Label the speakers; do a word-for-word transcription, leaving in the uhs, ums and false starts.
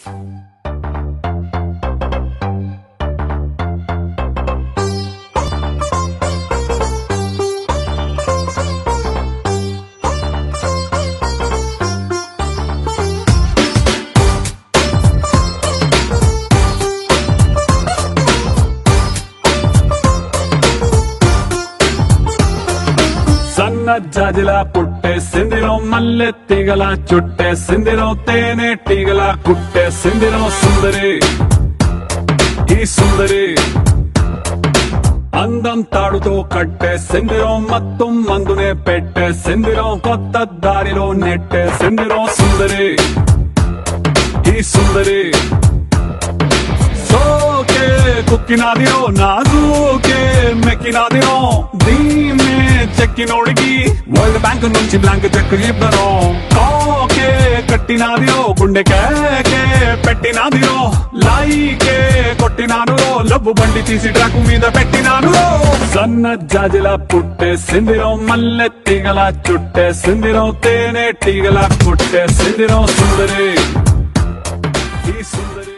Speaker 1: సన్న జాజిలా పుట్టే సిందిరో మల్లె తీగల చుట్టే సిందిరో తేనె టీగల కుట్టే సిందిరో సుందరి ఈ సుందరి అందం తాడుతో కట్టే సిందిరో మత్తు మందునే పెట్టే సిందిరో కొత్త దారిలో నెట్టే సిందిరో సుందరి ఈ సుందరి సోకే కుక్కినాదిరో నాజూకే మెక్కినాదిరో దీమే చెక్కినోడికి వరల్డ్ బ్యాంక్ నుంచి బ్లాంక్ చెక్ ఇవ్వను కాకే కట్టినాదిరో గుండెకే పెట్టినాదిరో లైకే కొట్టినాను లవ్వు బండి తీసి ట్రాకు మీద పెట్టినాను సన్న జాజిలా పుట్టే సిందిరో మల్లె తీగల చుట్టే సిందిరో తేనె టీగల కుట్టే సిందిరో సుందరి ఈ సుందరి